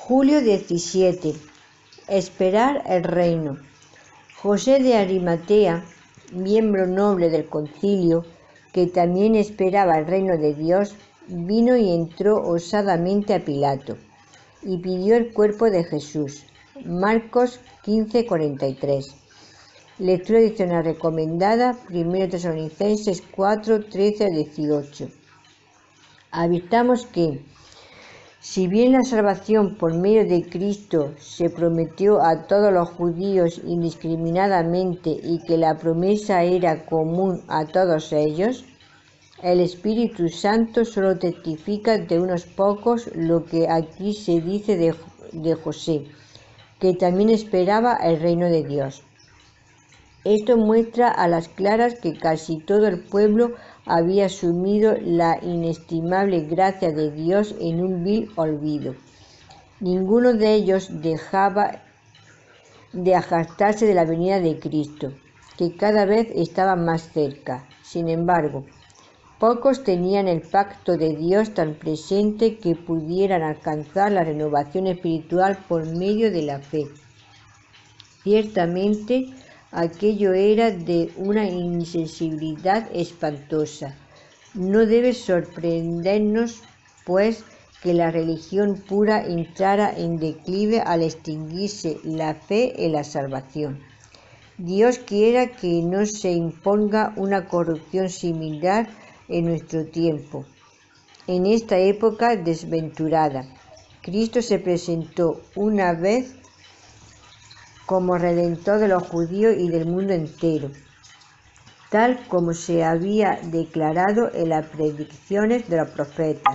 Julio 17. Esperar el reino. José de Arimatea, miembro noble del concilio, que también esperaba el reino de Dios, vino y entró osadamente a Pilato, y pidió el cuerpo de Jesús. Marcos 15:43. Lectura adicional recomendada, 1 Tesalonicenses 4:13-18. Advirtamos que, si bien la salvación por medio de Cristo se prometió a todos los judíos indiscriminadamente y que la promesa era común a todos ellos, el Espíritu Santo solo testifica de unos pocos lo que aquí se dice de José, que también esperaba el reino de Dios. Esto muestra a las claras que casi todo el pueblo había asumido la inestimable gracia de Dios en un vil olvido. Ninguno de ellos dejaba de jactarse de la venida de Cristo, que cada vez estaba más cerca. Sin embargo, pocos tenían el pacto de Dios tan presente que pudieran alcanzar la renovación espiritual por medio de la fe. Ciertamente, aquello era de una insensibilidad espantosa. No debe sorprendernos, pues, que la religión pura entrara en declive al extinguirse la fe en la salvación. Dios quiera que no se imponga una corrupción similar en nuestro tiempo. En esta época desventurada, Cristo se presentó una vez como Redentor de los judíos y del mundo entero, tal como se había declarado en las predicciones de los profetas.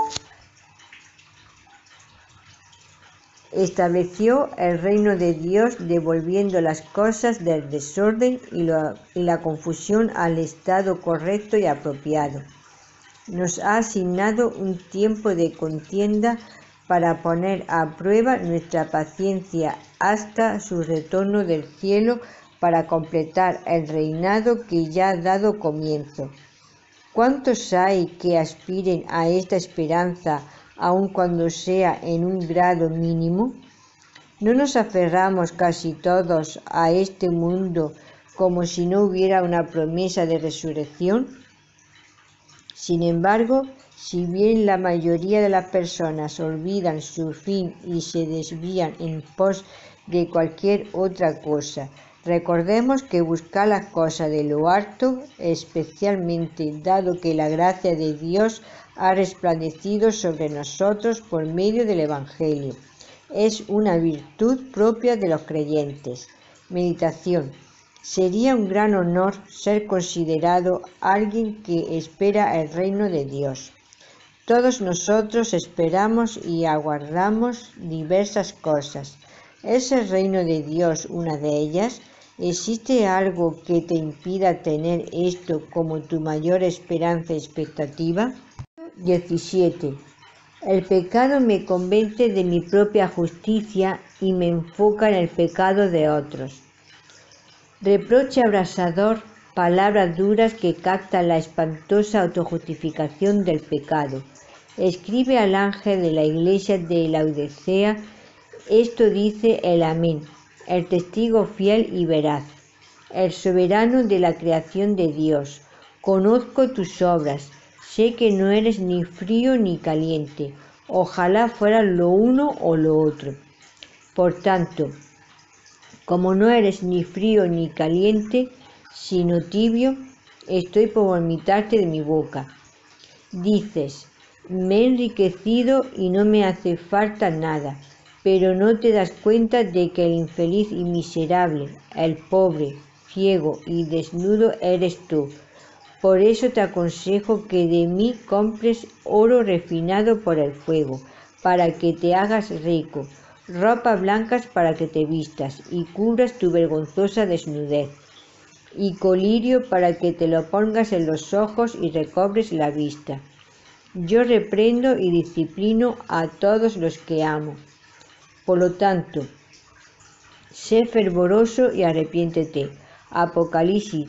Estableció el reino de Dios devolviendo las cosas del desorden y la confusión al estado correcto y apropiado. Nos ha asignado un tiempo de contienda para poner a prueba nuestra paciencia hasta su retorno del cielo para completar el reinado que ya ha dado comienzo. ¿Cuántos hay que aspiren a esta esperanza, aun cuando sea en un grado mínimo? ¿No nos aferramos casi todos a este mundo como si no hubiera una promesa de resurrección? Sin embargo, si bien la mayoría de las personas olvidan su fin y se desvían en pos de cualquier otra cosa, recordemos que buscar las cosas de lo alto, especialmente dado que la gracia de Dios ha resplandecido sobre nosotros por medio del Evangelio, es una virtud propia de los creyentes. Meditación. Sería un gran honor ser considerado alguien que espera el reino de Dios. Todos nosotros esperamos y aguardamos diversas cosas. ¿Es el reino de Dios una de ellas? ¿Existe algo que te impida tener esto como tu mayor esperanza y expectativa? 17. El pecado me convence de mi propia justicia y me enfoca en el pecado de otros. Reproche abrasador, palabras duras que captan la espantosa autojustificación del pecado. Escribe al ángel de la iglesia de Laodicea, esto dice el Amén, el testigo fiel y veraz, el soberano de la creación de Dios. Conozco tus obras, sé que no eres ni frío ni caliente, ojalá fueras lo uno o lo otro. Por tanto, como no eres ni frío ni caliente, sino tibio, estoy por vomitarte de mi boca. Dices, me he enriquecido y no me hace falta nada, pero no te das cuenta de que el infeliz y miserable, el pobre, ciego y desnudo eres tú. Por eso te aconsejo que de mí compres oro refinado por el fuego, para que te hagas rico, ropas blancas para que te vistas y cubras tu vergonzosa desnudez, y colirio para que te lo pongas en los ojos y recobres la vista. Yo reprendo y disciplino a todos los que amo. Por lo tanto, sé fervoroso y arrepiéntete. Apocalipsis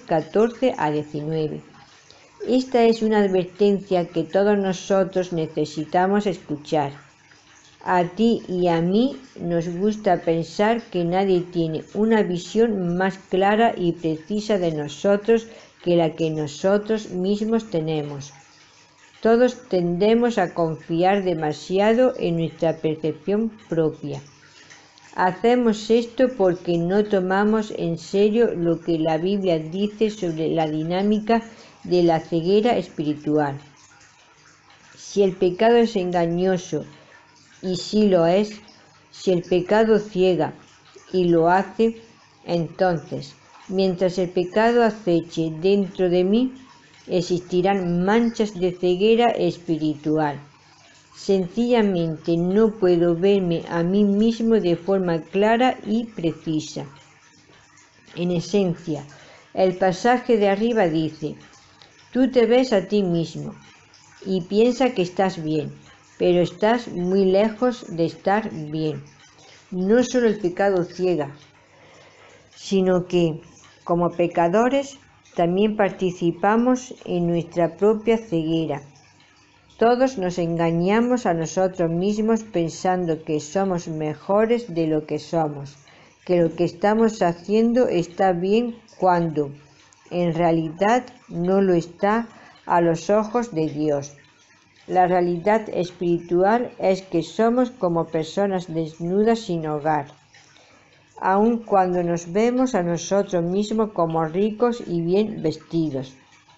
3:14-19. Esta es una advertencia que todos nosotros necesitamos escuchar. A ti y a mí nos gusta pensar que nadie tiene una visión más clara y precisa de nosotros que la que nosotros mismos tenemos. Todos tendemos a confiar demasiado en nuestra percepción propia. Hacemos esto porque no tomamos en serio lo que la Biblia dice sobre la dinámica de la ceguera espiritual. Si el pecado es engañoso, y sí lo es, si el pecado ciega y lo hace, entonces, mientras el pecado aceche dentro de mí, existirán manchas de ceguera espiritual. Sencillamente no puedo verme a mí mismo de forma clara y precisa. En esencia, el pasaje de arriba dice: tú te ves a ti mismo y piensas que estás bien, pero estás muy lejos de estar bien. No solo el pecado ciega, sino que, como pecadores, también participamos en nuestra propia ceguera. Todos nos engañamos a nosotros mismos pensando que somos mejores de lo que somos, que lo que estamos haciendo está bien cuando, en realidad, no lo está a los ojos de Dios. La realidad espiritual es que somos como personas desnudas sin hogar, aun cuando nos vemos a nosotros mismos como ricos y bien vestidos.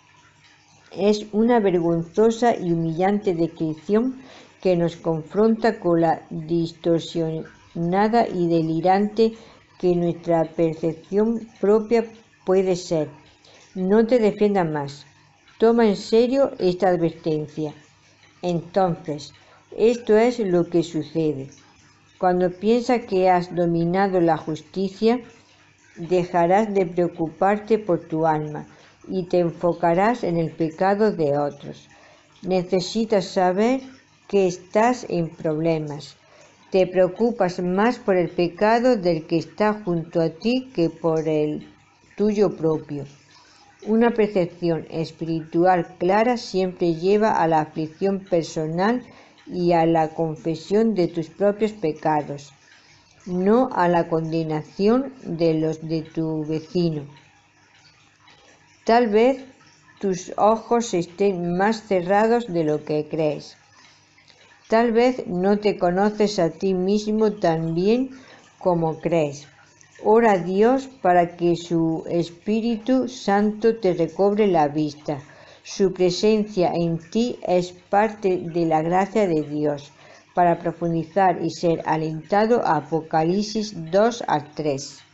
Es una vergonzosa y humillante descripción que nos confronta con la distorsionada y delirante que nuestra percepción propia puede ser. No te defiendas más. Toma en serio esta advertencia. Entonces, esto es lo que sucede. Cuando piensas que has dominado la justicia, dejarás de preocuparte por tu alma y te enfocarás en el pecado de otros. Necesitas saber que estás en problemas. Te preocupas más por el pecado del que está junto a ti que por el tuyo propio. Una percepción espiritual clara siempre lleva a la aflicción personal y a la confesión de tus propios pecados, no a la condenación de los de tu vecino. Tal vez tus ojos estén más cerrados de lo que crees. Tal vez no te conoces a ti mismo tan bien como crees. Ora a Dios para que su Espíritu Santo te recobre la vista. Su presencia en ti es parte de la gracia de Dios para profundizar y ser alentado. Apocalipsis 2:3.